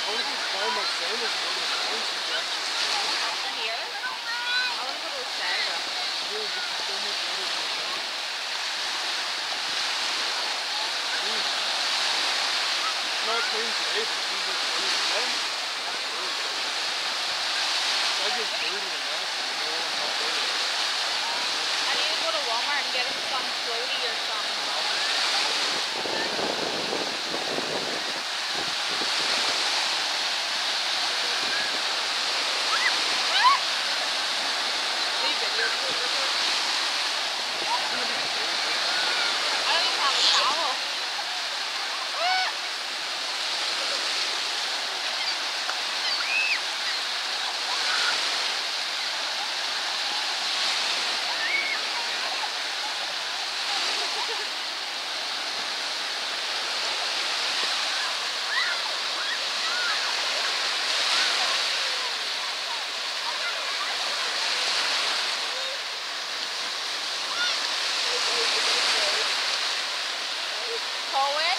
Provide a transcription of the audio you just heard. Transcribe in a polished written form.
In here? I want to go to Saga. Not clean today, but she's just clean today. I get dirty and nasty, you know, I'm not dirty. I need to go to Walmart and get him some floaty or something. Leave it, you're recording. I don't even have a towel. Cohen?